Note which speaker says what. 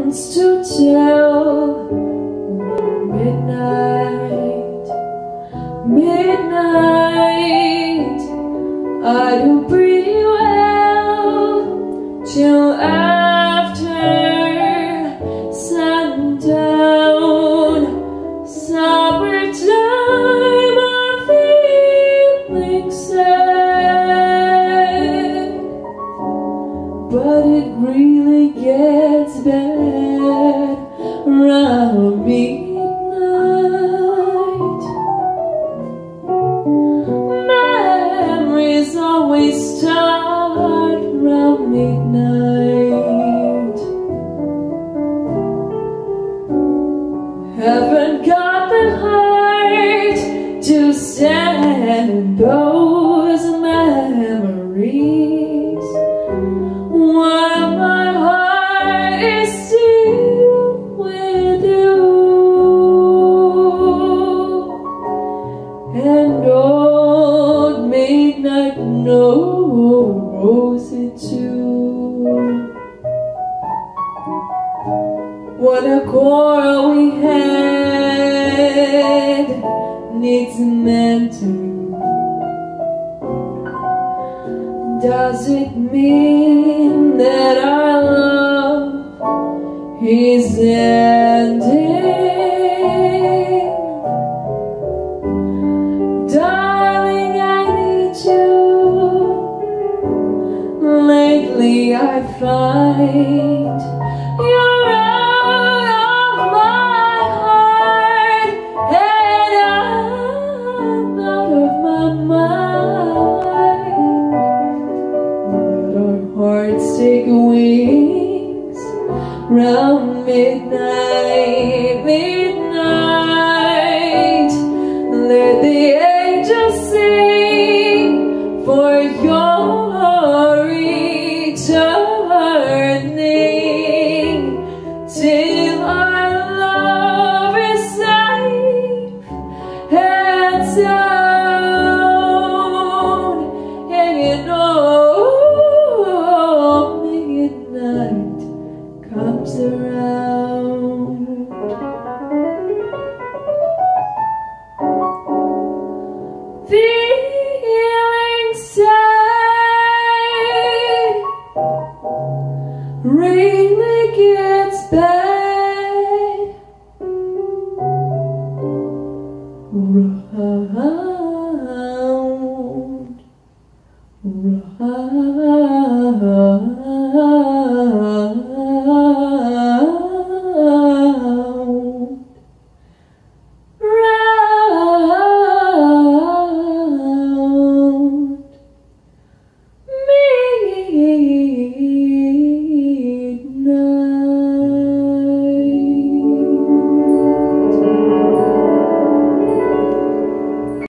Speaker 1: wants to tell. Midnight, midnight, I do pretty well till after sundown. Summertime, I'm feeling sad, but it really gets bad around midnight. Memories always start around midnight. Haven't got the heart to stand those memories while my heart is still with you. And old midnight knows it too. What a quarrel we had needs mending. Does it mean that our love is ending? Darling, I need you. Lately I find you're out of my heart, and I'm out of my mind. Let our hearts take wings round midnight, midnight. Let the angels sing for your returning, till our love is safe and sound. Hanging on midnight comes around. Feeling sad really gets bad.